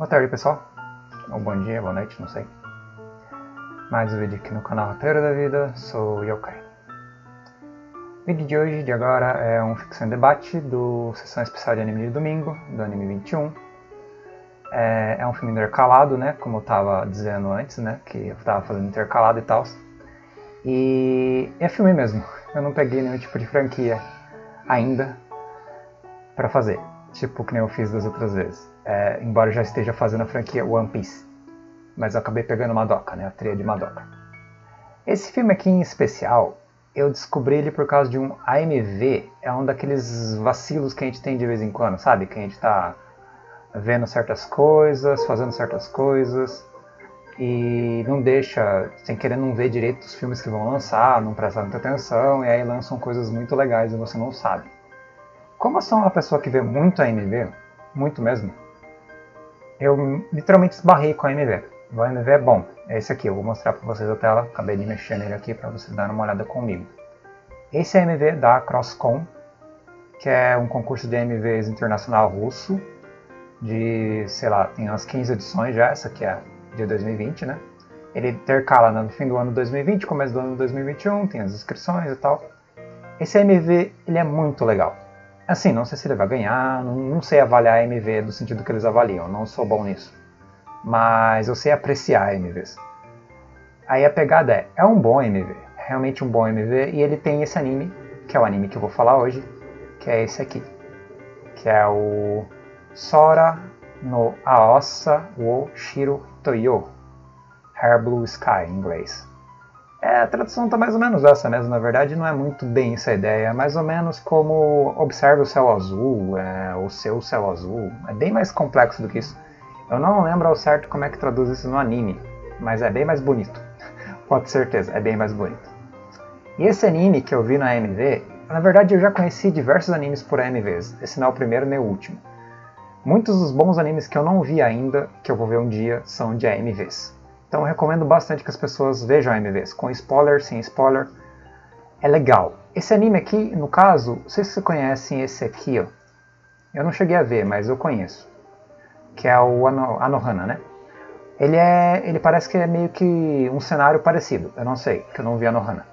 Boa tarde, pessoal. Ou bom dia, boa noite, não sei. Mais um vídeo aqui no canal Roteiro da Vida, sou Yokai. O vídeo de hoje, de agora, é um ficção e debate do Sessão Especial de Anime de Domingo, do Anime 21. É um filme intercalado, né, como eu tava dizendo antes, né, que eu tava fazendo intercalado e tal. E é filme mesmo, eu não peguei nenhum tipo de franquia ainda pra fazer, tipo que nem eu fiz das outras vezes. Embora eu já esteja fazendo a franquia One Piece, mas eu acabei pegando Madoka, né, a tríade Madoka. Esse filme aqui em especial, eu descobri ele por causa de um AMV, é um daqueles vacilos que a gente tem de vez em quando, sabe? Que a gente tá vendo certas coisas, fazendo certas coisas, e não deixa, sem querer não ver direito os filmes que vão lançar, não prestar muita atenção, e aí lançam coisas muito legais e você não sabe. Como eu sou uma pessoa que vê muito AMV, muito mesmo, eu literalmente esbarrei com a AMV. O AMV é bom, é esse aqui, eu vou mostrar para vocês a tela, acabei de mexer nele aqui para vocês darem uma olhada comigo. Esse é AMV da CrossCon, que é um concurso de AMVs internacional russo, de, sei lá, tem umas 15 edições já, essa aqui é de 2020, né? Ele intercala no fim do ano 2020, começo do ano 2021, tem as inscrições e tal. Esse AMV, ele é muito legal. Assim, não sei se ele vai ganhar, não sei avaliar AMV do sentido que eles avaliam, não sou bom nisso. Mas eu sei apreciar AMVs. Aí a pegada é um bom AMV, realmente um bom AMV, e ele tem esse anime, que é o anime que eu vou falar hoje, que é esse aqui, que é o Sora no Aosa wo Shiru Toyo, Hair Blue Sky em inglês. A tradução tá mais ou menos essa mesmo, na verdade não é muito bem essa ideia, é mais ou menos como observe o céu azul, o seu céu azul, é bem mais complexo do que isso. Eu não lembro ao certo como é que traduz isso no anime, mas é bem mais bonito, pode ter certeza, é bem mais bonito. E esse anime que eu vi na AMV, na verdade eu já conheci diversos animes por AMVs, esse não é o primeiro nem o último. Muitos dos bons animes que eu não vi ainda, que eu vou ver um dia, são de AMVs. Então eu recomendo bastante que as pessoas vejam AMVs, com spoiler, sem spoiler. É legal. Esse anime aqui, no caso, não sei se vocês conhecem esse aqui, ó. Eu não cheguei a ver, mas eu conheço. Que é o Anohana, né? Ele parece que é meio que um cenário parecido. Eu não sei, que eu não vi Anohana.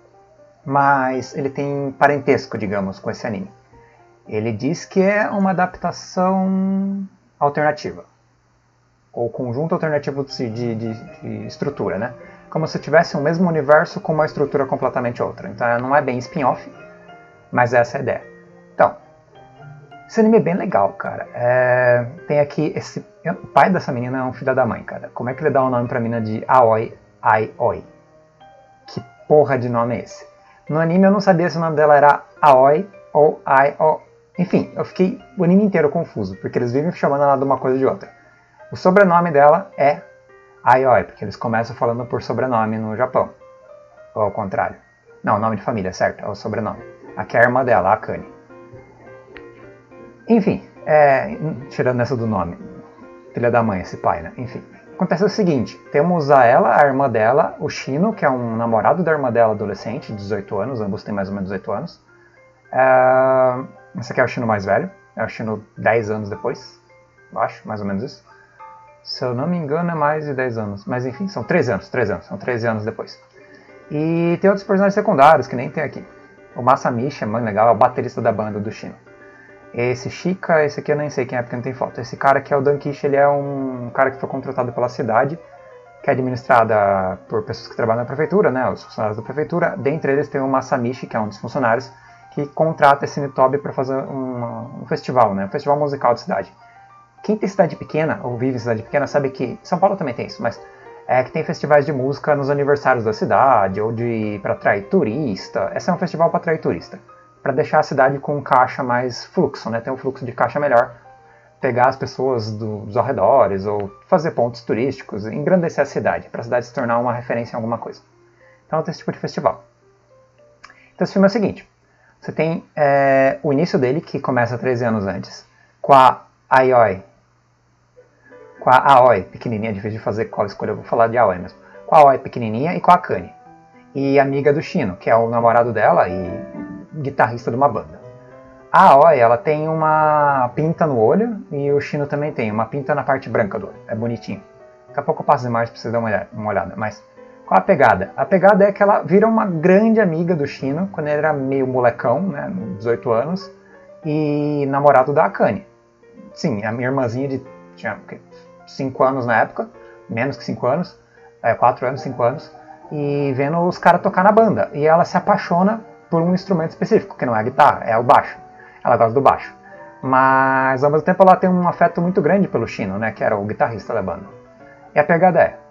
Mas ele tem parentesco, digamos, com esse anime. Ele diz que é uma adaptação alternativa. Ou conjunto alternativo de estrutura, né? Como se tivesse o mesmo universo com uma estrutura completamente outra. Então não é bem spin-off, mas essa é a ideia. Então, esse anime é bem legal, cara. Tem aqui o pai dessa menina é um filho da mãe, cara. Como é que ele dá o nome pra menina de Aoi Aioi? Que porra de nome é esse? No anime eu não sabia se o nome dela era Aoi ou Aioi. Enfim, eu fiquei o anime inteiro confuso, porque eles vivem chamando ela de uma coisa ou de outra. O sobrenome dela é Aioi, porque eles começam falando por sobrenome no Japão. Ou ao contrário. Não, nome de família, certo, é o sobrenome. Aqui é a irmã dela, a Akane. Enfim, tirando essa do nome. Filha da mãe, esse pai, né? Enfim. Acontece o seguinte, temos a irmã dela, o Shino, que é um namorado da irmã dela adolescente, de 18 anos, ambos têm mais ou menos 18 anos. Esse aqui é o Shino mais velho, é o Shino 10 anos depois, acho, mais ou menos isso. Se eu não me engano é mais de 10 anos, mas enfim, são 13 anos, são 13 anos depois. E tem outros personagens secundários que nem tem aqui. O Masamichi é muito legal, é o baterista da banda do Shino. Esse Shika, esse aqui eu nem sei quem é porque não tem foto. Esse cara aqui é o Dankichi, ele é um cara que foi contratado pela cidade, que é administrada por pessoas que trabalham na prefeitura, né, os funcionários da prefeitura. Dentre eles tem o Masamichi, que é um dos funcionários, que contrata esse Nitobi para fazer um festival, né, um festival musical da cidade. Quem tem cidade pequena, ou vive em cidade pequena, sabe que São Paulo também tem isso, mas que tem festivais de música nos aniversários da cidade, ou para atrair turista. Esse é um festival para atrair turista, para deixar a cidade com um caixa mais fluxo, né? Ter um fluxo de caixa melhor, pegar as pessoas dos arredores, ou fazer pontos turísticos, engrandecer a cidade, para a cidade se tornar uma referência em alguma coisa. Então tem esse tipo de festival. Então esse filme é o seguinte, você tem o início dele, que começa 13 anos antes, com a Aioi, com a Aoi pequenininha, difícil de fazer qual escolha, eu vou falar de Aoi mesmo. Com a Aoi pequenininha e com a Akane. E amiga do Shino, que é o namorado dela e guitarrista de uma banda. A Aoi, ela tem uma pinta no olho e o Shino também tem uma pinta na parte branca do olho. É bonitinho. Daqui a pouco eu passo as imagens pra vocês darem uma olhada. Mas qual a pegada? A pegada é que ela vira uma grande amiga do Shino quando ele era meio molecão, né, 18 anos, e namorado da Akane. Sim, a minha irmãzinha tinha 5 anos na época, menos que 5 anos, 4 anos, 5 anos, e vendo os caras tocar na banda. E ela se apaixona por um instrumento específico, que não é a guitarra, é o baixo. Ela gosta do baixo. Mas ao mesmo tempo ela tem um afeto muito grande pelo Shino, né, que era o guitarrista da banda. E a pegada é: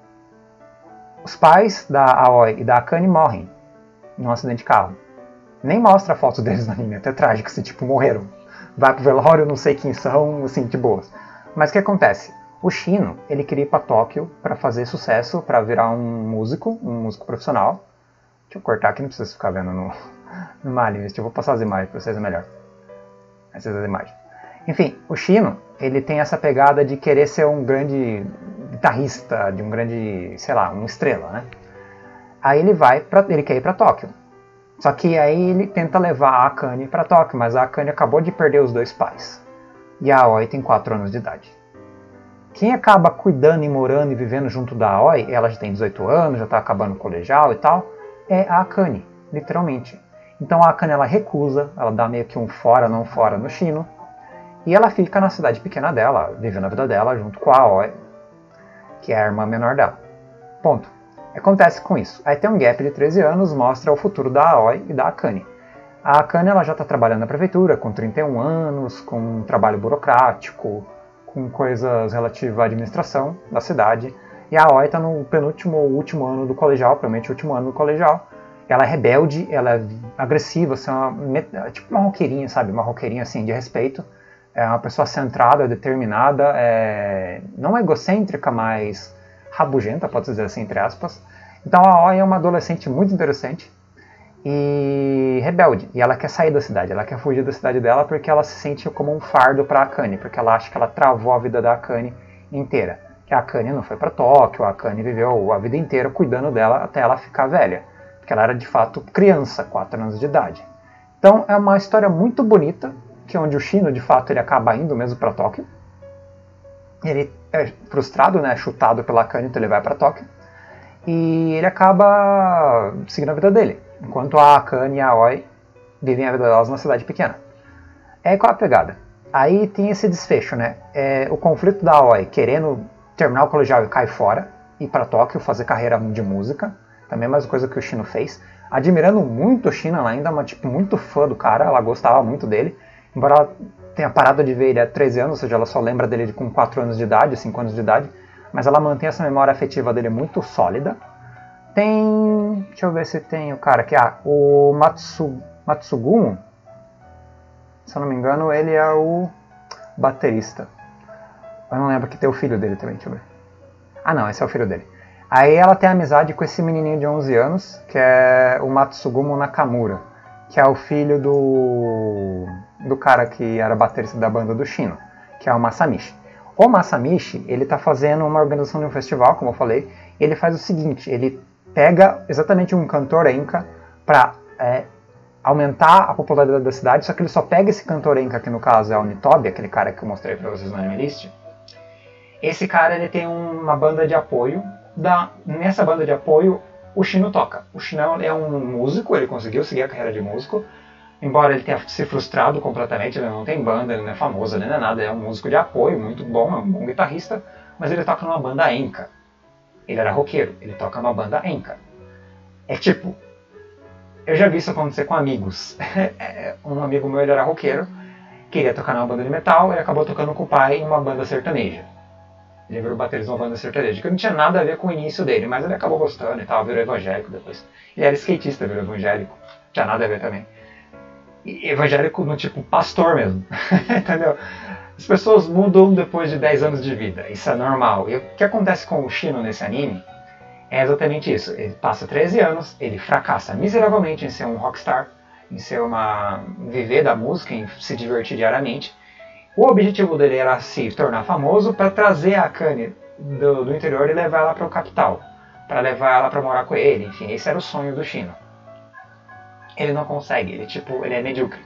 os pais da Aoi e da Akane morrem num acidente de carro. Nem mostra a foto deles no anime, até trágico, assim, tipo, morreram. Vai pro velório, não sei quem são, assim, de boas. Mas o que acontece? O Shino, ele queria ir pra Tóquio pra fazer sucesso, pra virar um músico profissional. Deixa eu cortar aqui, não precisa ficar vendo no anime, eu vou passar as imagens pra vocês, é melhor. Essas as imagens. Enfim, o Shino, ele tem essa pegada de querer ser um grande guitarrista, de um grande, sei lá, uma estrela, né? Aí ele quer ir pra Tóquio. Só que aí ele tenta levar a Akane pra Tóquio, mas a Akane acabou de perder os dois pais. E a Aoi tem 4 anos de idade. Quem acaba cuidando e morando e vivendo junto da Aoi, ela já tem 18 anos, já tá acabando o colegial e tal, é a Akane, literalmente. Então a Akane, ela recusa, ela dá meio que um fora, não fora no Shino, e ela fica na cidade pequena dela, vivendo a vida dela junto com a Aoi, que é a irmã menor dela. Ponto. Acontece com isso. Aí tem um gap de 13 anos, mostra o futuro da Aoi e da Akane. A Akane, ela já está trabalhando na prefeitura, com 31 anos, com um trabalho burocrático, com coisas relativas à administração da cidade. E a Aoi está no penúltimo ou último ano do colegial, provavelmente o último ano do colegial. Ela é rebelde, ela é agressiva, assim, tipo uma roqueirinha, sabe? Uma roqueirinha assim, de respeito. É uma pessoa centrada, determinada, não egocêntrica, mas rabugenta, pode-se dizer assim, entre aspas. Então a Aoi é uma adolescente muito interessante e rebelde. E ela quer sair da cidade, ela quer fugir da cidade dela porque ela se sente como um fardo para a Akane, porque ela acha que ela travou a vida da Akane inteira. Que a Akane não foi para Tóquio, a Akane viveu a vida inteira cuidando dela até ela ficar velha. Porque ela era de fato criança, 4 anos de idade. Então é uma história muito bonita, que é onde o Shino de fato ele acaba indo mesmo para Tóquio. Ele é frustrado, né, chutado pela Akane, então ele vai para Tóquio. E ele acaba seguindo a vida dele, enquanto a Akane e a Aoi vivem a vida delas na cidade pequena. Qual a pegada? Aí tem esse desfecho, né? O conflito da Aoi querendo terminar o colegial e cair fora, ir para Tóquio, fazer carreira de música. Também é mais coisa que o Shino fez. Admirando muito o Shino, ela ainda é tipo, muito fã do cara, ela gostava muito dele. Embora ela tenha parado de ver ele há 13 anos, ou seja, ela só lembra dele com 4 anos de idade, 5 anos de idade. Mas ela mantém essa memória afetiva dele muito sólida. Tem... deixa eu ver se tem o cara aqui. O Matsugumo. Se eu não me engano, ele é o baterista. Eu não lembro que tem o filho dele também, deixa eu ver. Ah não, esse é o filho dele. Aí ela tem amizade com esse menininho de 11 anos, que é o Matsugumo Nakamura, que é o filho do cara que era baterista da banda do Shino, que é o Masamichi. O Masamichi, ele tá fazendo uma organização de um festival, como eu falei, e ele faz o seguinte, ele pega exatamente um cantor enka para aumentar a popularidade da cidade, só que ele só pega esse cantor enka, que no caso é o Nitobi, aquele cara que eu mostrei para vocês no Anime List. Esse cara, ele tem uma banda de apoio. Nessa banda de apoio, o Shino toca. O Shino é um músico, ele conseguiu seguir a carreira de músico, embora ele tenha se frustrado completamente, ele não tem banda, ele não é famoso, ele não é nada, é um músico de apoio, muito bom, é um bom guitarrista, mas ele toca numa banda enka. Ele era roqueiro, ele toca numa banda enka. É tipo, eu já vi isso acontecer com amigos. Um amigo meu, ele era roqueiro, queria tocar numa banda de metal, ele acabou tocando com o pai em uma banda sertaneja. Ele virou baterista de uma banda sertaneja, que não tinha nada a ver com o início dele, mas ele acabou gostando e tal, virou evangélico depois. Ele era skatista, virou evangélico, não tinha nada a ver também. E evangélico no tipo pastor mesmo, entendeu? As pessoas mudam depois de 10 anos de vida, isso é normal. E o que acontece com o Shino nesse anime é exatamente isso. Ele passa 13 anos, ele fracassa miseravelmente em ser um rockstar, em ser viver da música, em se divertir diariamente. O objetivo dele era se tornar famoso para trazer a Akane do interior e levar ela para o capital, para levar ela para morar com ele, enfim, esse era o sonho do Shino. Ele não consegue, ele é medíocre.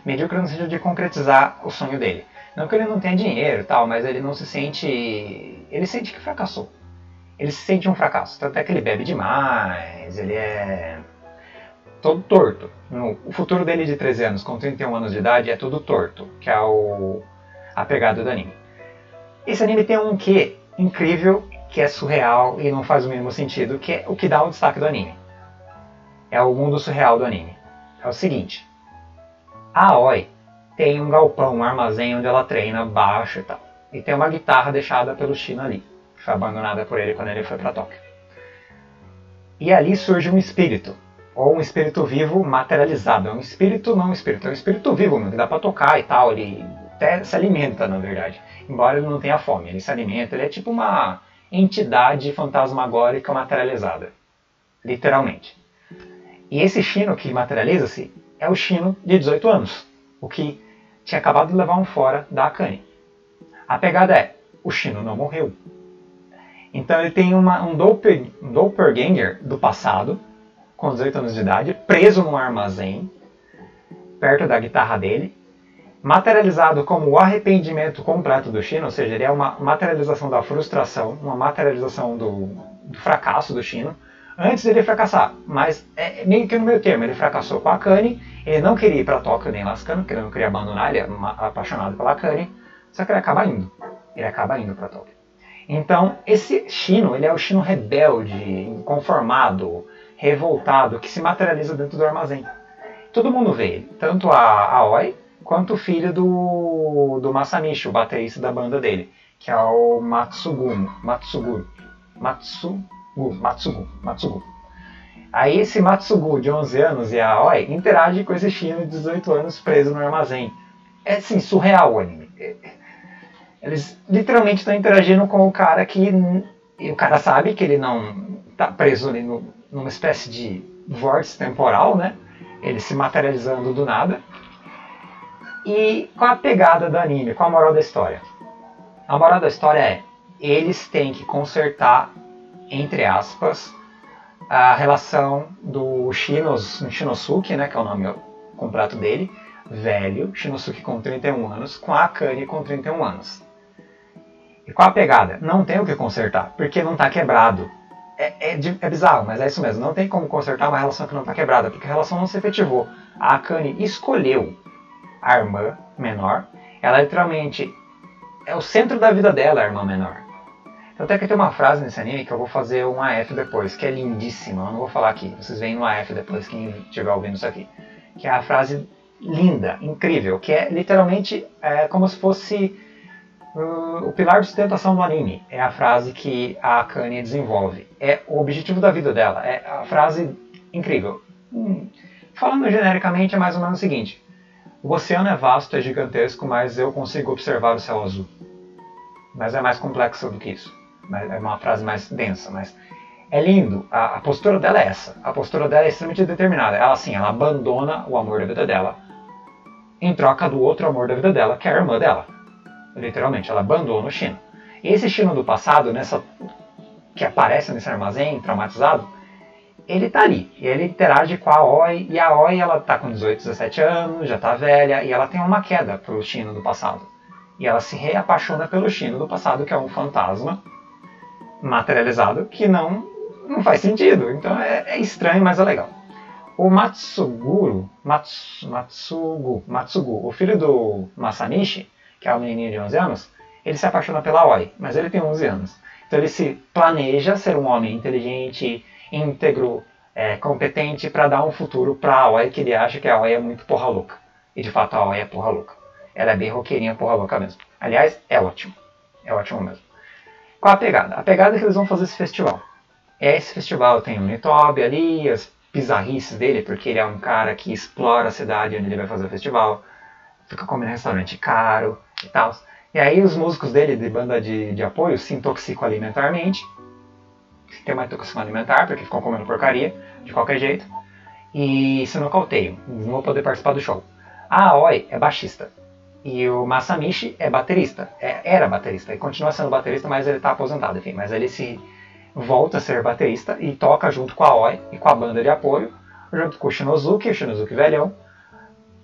Medíocre no sentido de concretizar o sonho dele. Não que ele não tenha dinheiro e tal, mas ele não se sente... Ele sente que fracassou. Ele se sente um fracasso. Tanto é que ele bebe demais, ele é todo torto. O futuro dele de 13 anos, com 31 anos de idade, é tudo torto, que é a pegada do anime. Esse anime tem um quê incrível, que é surreal e não faz o mínimo sentido, que é o que dá o destaque do anime. É o mundo surreal do anime. É o seguinte, a Aoi tem um galpão, um armazém onde ela treina baixo e tal. E tem uma guitarra deixada pelo Shino ali, que foi abandonada por ele quando ele foi para Tóquio. E ali surge um espírito, ou um espírito vivo materializado. É um espírito, não um espírito, é um espírito vivo, que dá para tocar e tal, ele até se alimenta, na verdade. Embora ele não tenha fome, ele se alimenta, ele é tipo uma entidade fantasmagórica materializada. Literalmente. E esse Shino que materializa-se é o Shino de 18 anos, o que tinha acabado de levar um fora da Akane. A pegada é, o Shino não morreu. Então ele tem um doppelganger do passado, com 18 anos de idade, preso num armazém, perto da guitarra dele, materializado como o arrependimento completo do Shino, ou seja, ele é uma materialização da frustração, uma materialização do fracasso do Shino, antes dele fracassar, mas é meio que no meio termo. Ele fracassou com a Akane, ele não queria ir para Tóquio nem lascando, porque ele não queria abandonar, ele é apaixonado pela Akane, só que ele acaba indo para Tóquio. Então, esse Shino, ele é o Shino rebelde, inconformado, revoltado, que se materializa dentro do armazém. Todo mundo vê ele, tanto a Aoi, quanto o filho do Masamichi, o baterista da banda dele, que é o Matsugu. Aí esse Matsugu de 11 anos e a Aoi interage com esse Shino de 18 anos preso no armazém. É assim, surreal o anime. Eles literalmente estão interagindo com o cara que... E o cara sabe que ele não está preso ali numa espécie de vórtice temporal, né? Ele se materializando do nada. E qual a pegada do anime? Qual a moral da história? A moral da história é, eles têm que consertar, entre aspas, a relação do Shinosuke, né, que é o nome completo dele, velho, Shinosuke com 31 anos, com a Akane com 31 anos. E qual a pegada? Não tem o que consertar, porque não está quebrado. É bizarro, mas é isso mesmo. Não tem como consertar uma relação que não está quebrada, porque a relação não se efetivou. A Akane escolheu a irmã menor. Ela literalmente é o centro da vida dela, a irmã menor. Então até que tem uma frase nesse anime que eu vou fazer um AF depois, que é lindíssima. Eu não vou falar aqui, vocês veem no AF depois, quem estiver ouvindo isso aqui. Que é a frase linda, incrível, que é literalmente como se fosse o pilar de sustentação do anime. É a frase que a Akane desenvolve. É o objetivo da vida dela. É a frase incrível. Falando genericamente, é mais ou menos o seguinte. O oceano é vasto, é gigantesco, mas eu consigo observar o céu azul. Mas é mais complexo do que isso. É uma frase mais densa, mas é lindo. A postura dela é essa. A postura dela é extremamente determinada. Ela, assim, ela abandona o amor da vida dela em troca do outro amor da vida dela, que é a irmã dela. Literalmente, ela abandona o Shino. E esse Shino do passado, que aparece nesse armazém, traumatizado, ele tá ali. E ele interage com a Aoi. E a Aoi, ela tá com 18, 17 anos, já tá velha, e ela tem uma queda pro Shino do passado. E ela se reapaixona pelo Shino do passado, que é um fantasma materializado, que não faz sentido. Então é estranho, mas é legal. O Matsugu, o filho do Masamichi, que é o menininho de 11 anos, ele se apaixona pela Aoi, mas ele tem 11 anos. Então ele se planeja ser um homem inteligente, íntegro, competente para dar um futuro para a Aoi, que ele acha que a Aoi é muito porra louca. E de fato a Aoi é porra louca. Ela é bem roqueirinha, porra louca mesmo. Aliás, é ótimo. É ótimo mesmo. Qual a pegada? A pegada é que eles vão fazer esse festival. Esse festival tem o Nitobe ali, as bizarrices dele, porque ele é um cara que explora a cidade onde ele vai fazer o festival, fica comendo em restaurante caro e tal. E aí os músicos dele, de banda de apoio, se intoxicam alimentarmente. Tem uma intoxicação alimentar, porque ficam comendo porcaria, de qualquer jeito. E se nocauteiam, não vão poder participar do show. A Aoi é baixista. E o Masamichi é baterista. Era baterista, e continua sendo baterista, mas ele está aposentado, enfim. Mas ele se volta a ser baterista e toca junto com a Aoi e com a banda de apoio, junto com o Shinosuke velhão,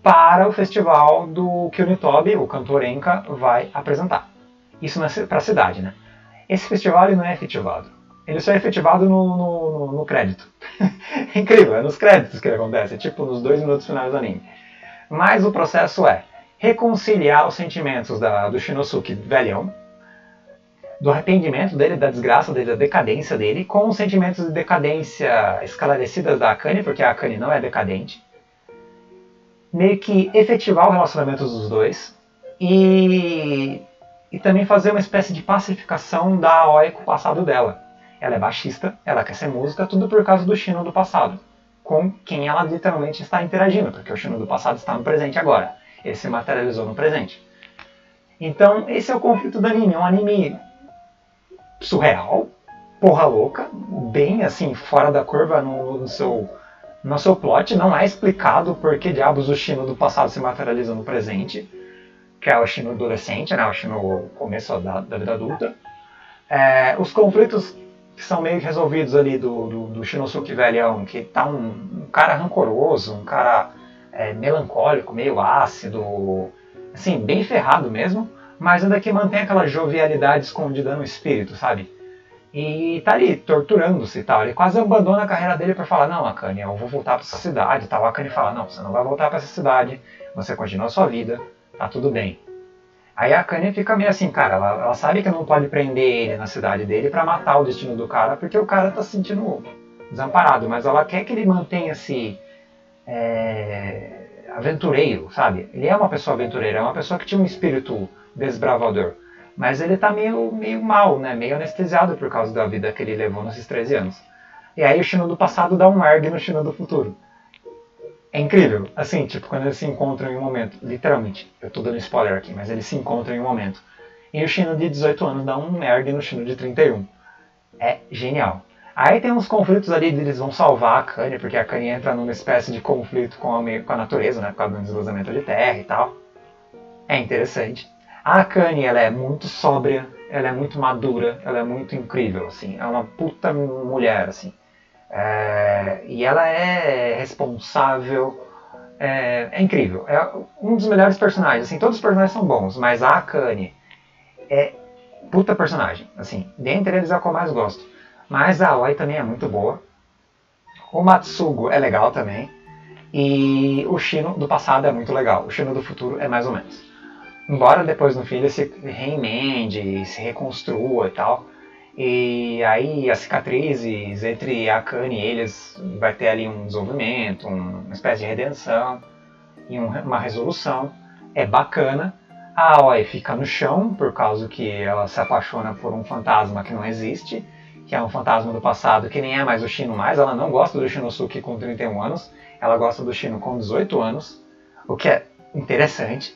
para o festival do que o Nitobe, o cantor Enka, vai apresentar. Isso para a cidade, né? Esse festival ele não é efetivado. Ele só é efetivado no crédito. É incrível, é nos créditos que acontece, tipo nos 2 minutos finais do anime. Mas o processo é reconciliar os sentimentos do Shinosuke velhão, do arrependimento dele, da desgraça dele, da decadência dele, com os sentimentos de decadência esclarecidas da Akane, porque a Akane não é decadente. Meio que efetivar o relacionamento dos dois e também fazer uma espécie de pacificação da Aoi com o passado dela. Ela é baixista, ela quer ser música, tudo por causa do Shino do passado, com quem ela literalmente está interagindo, porque o Shino do passado está no presente agora. Ele se materializou no presente. Então, esse é o conflito do anime. É um anime surreal, porra louca, bem assim, fora da curva no seu plot. Não é explicado por que diabos o Shino do passado se materializa no presente, que é o Shino adolescente, né? O Shino começo da vida adulta. Os conflitos que são meio resolvidos ali do Shinosuke velhão, que tá um cara rancoroso, um cara melancólico, meio ácido, assim, bem ferrado mesmo, mas ainda que mantém aquela jovialidade escondida no espírito, sabe? E tá ali, torturando-se e tal. Ele quase abandona a carreira dele para falar, não, Akane, eu vou voltar para essa cidade e tal. A Akane fala, não, você não vai voltar para essa cidade, você continua a sua vida, tá tudo bem. Aí a Akane fica meio assim, cara, ela sabe que não pode prender ele na cidade dele para matar o destino do cara, porque o cara tá se sentindo desamparado, mas ela quer que ele mantenha-se aventureiro, sabe? Ele é uma pessoa aventureira, é uma pessoa que tinha um espírito desbravador, mas ele tá meio mal, né? Meio anestesiado por causa da vida que ele levou nesses 13 anos. E aí o Shino do passado dá um ergue no Shino do futuro. É incrível, assim, tipo, quando eles se encontram em um momento, literalmente, eu tô dando spoiler aqui, mas eles se encontram em um momento. E o Shino de 18 anos dá um ergue no Shino de 31. É genial. Aí tem uns conflitos ali, eles vão salvar a Akane, porque a Akane entra numa espécie de conflito com a natureza, né, por causa do deslizamento de terra e tal. É interessante. A Akane, ela é muito sóbria, ela é muito madura, ela é muito incrível, assim, é uma puta mulher, assim. E ela é responsável, é incrível, é um dos melhores personagens, assim, todos os personagens são bons, mas a Akane é puta personagem, assim, dentre eles é o que eu mais gosto. Mas a Aoi também é muito boa, o Matsugo é legal também, e o Shino do passado é muito legal, o Shino do futuro é mais ou menos. Embora depois no fim ele se reemende, se reconstrua e tal. E aí as cicatrizes entre a Akane e eles vai ter ali um desenvolvimento, uma espécie de redenção e uma resolução. É bacana. A Aoi fica no chão por causa que ela se apaixona por um fantasma que não existe, que é um fantasma do passado que nem é mais o Shino mais. Ela não gosta do Shinosuke com 31 anos, ela gosta do Shino com 18 anos, o que é interessante.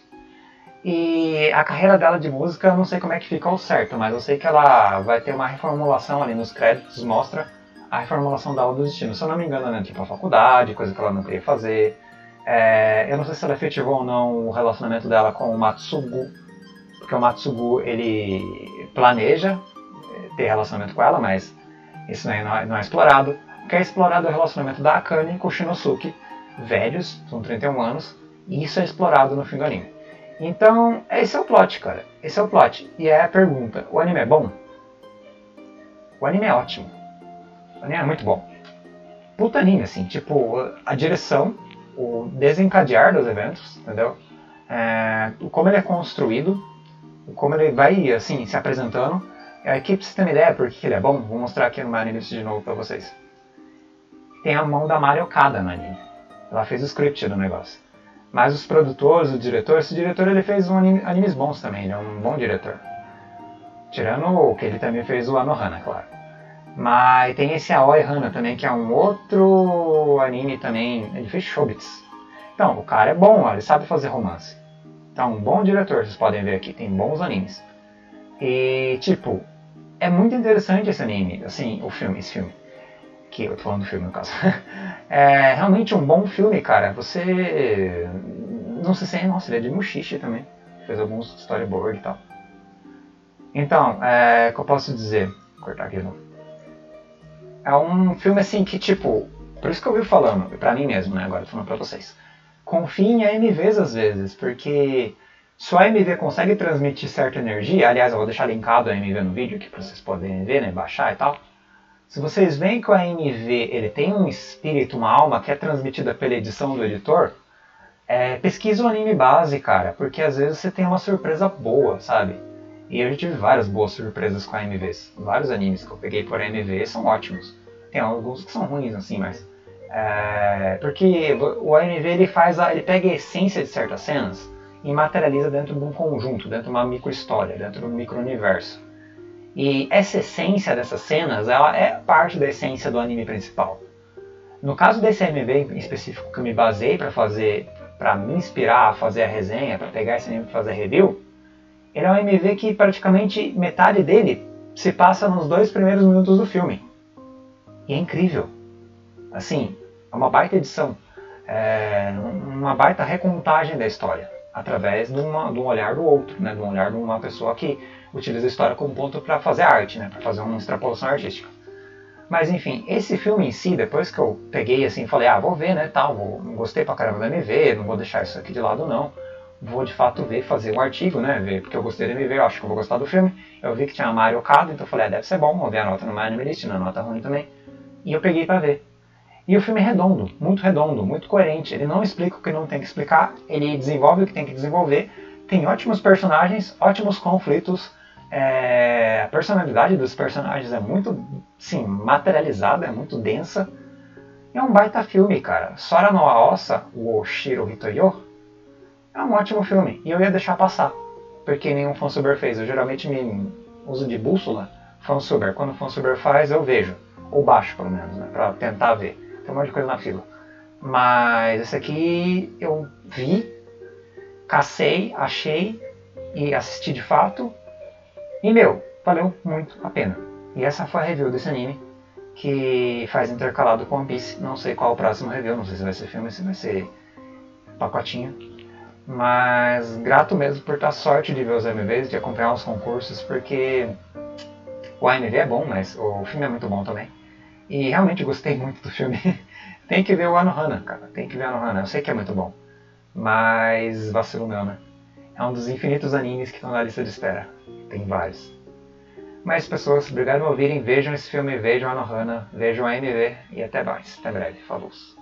E a carreira dela de música, eu não sei como é que fica ao certo, mas eu sei que ela vai ter uma reformulação ali nos créditos, mostra a reformulação dela do destino. Se eu não me engano, ela entrou pra faculdade, coisa que ela não queria fazer. Eu não sei se ela efetivou ou não o relacionamento dela com o Matsugu, porque o Matsugu, ele planeja ter relacionamento com ela, mas isso aí não é explorado. O que é explorado é o relacionamento da Akane com o Shinosuke, velhos, são 31 anos, e isso é explorado no fim do anime. Então, esse é o plot, cara. Esse é o plot. E é a pergunta, o anime é bom? O anime é ótimo. O anime é muito bom. Puta anime, assim, tipo, a direção, o desencadear dos eventos, entendeu? Como ele é construído, como ele vai, assim, se apresentando. Aqui, pra vocês terem uma ideia por que ele é bom, vou mostrar aqui no anime de novo pra vocês. Tem a mão da Mari Okada no anime. Ela fez o script do negócio. Mas os produtores, o diretor, esse diretor ele fez animes bons também, ele é um bom diretor. Tirando o que ele também fez o Anohana, claro. Mas tem esse Aoi Hana também, que é um outro anime também, ele fez Shobits. Então, o cara é bom, ele sabe fazer romance. Então, um bom diretor, vocês podem ver aqui, tem bons animes. E, tipo, é muito interessante esse anime, assim, esse filme. Que eu tô falando do filme, no caso. É realmente um bom filme, cara. Você não se sente... Nossa, ele é de Mushishi também. Fez alguns storyboard e tal. Então, o que eu posso dizer? Vou cortar aqui de novo. É um filme assim que, tipo... Por isso que eu vivo falando, pra mim mesmo, né? Agora tô falando pra vocês. confie em AMVs às vezes, porque se o AMV consegue transmitir certa energia, aliás, eu vou deixar linkado o AMV no vídeo aqui para vocês poderem ver, né, baixar e tal. Se vocês veem que o AMV ele tem um espírito, uma alma que é transmitida pela edição do editor, pesquisa o anime base, cara, porque às vezes você tem uma surpresa boa, sabe? E eu já tive várias boas surpresas com AMVs. Vários animes que eu peguei por AMV são ótimos. Tem alguns que são ruins, assim, mas... porque o AMV ele pega a essência de certas cenas e materializa dentro de um conjunto, dentro de uma micro-história, dentro de um micro-universo. E essa essência dessas cenas, ela é parte da essência do anime principal. No caso desse AMV em específico que eu me baseei para me inspirar a fazer a resenha, para pegar esse anime para fazer a review, ele é um AMV que praticamente metade dele se passa nos 2 primeiros minutos do filme. E é incrível. Assim, é uma baita edição, uma baita recontagem da história, através de um olhar do outro, né, de um olhar de uma pessoa que utiliza a história como ponto para fazer arte, né, para fazer uma extrapolação artística. Mas enfim, esse filme em si, depois que eu peguei assim, falei, vou ver, né, tal, gostei pra caramba do MV, não vou deixar isso aqui de lado não, vou de fato ver, fazer um artigo, né, ver, porque eu gostei do MV, eu acho que eu vou gostar do filme, eu vi que tinha Mario Kado, então eu falei, deve ser bom, vou ver a nota no My Anime List, na nota ruim também, e eu peguei pra ver. E o filme é redondo, muito coerente, ele não explica o que não tem que explicar, ele desenvolve o que tem que desenvolver, tem ótimos personagens, ótimos conflitos, a personalidade dos personagens é muito, sim, materializada, é muito densa. É um baita filme, cara. Sora no Aosa, o Shiro Hitoyo, é um ótimo filme. E eu ia deixar passar, porque nenhum fansuber fez. Eu geralmente me uso de bússola fansuber. Quando o fansuber faz, eu vejo. Ou baixo, pelo menos, né, pra tentar ver. Tem um monte de coisa na fila. Mas esse aqui eu vi, cacei, achei e assisti de fato. E, valeu muito a pena. E essa foi a review desse anime, que faz intercalado com One Piece. Não sei qual o próximo review, não sei se vai ser filme, se vai ser pacotinho. Mas grato mesmo por ter a sorte de ver os AMVs, de acompanhar os concursos, porque o AMV é bom, mas o filme é muito bom também. E realmente gostei muito do filme. Tem que ver o Anohana, cara. Tem que ver o Anohana. Eu sei que é muito bom. Mas vacilo meu, né? É um dos infinitos animes que estão na lista de espera. Tem vários. Mas pessoas, obrigado por ouvirem. Vejam esse filme, vejam Anohana, vejam a AMV e até mais. Até breve. Falou.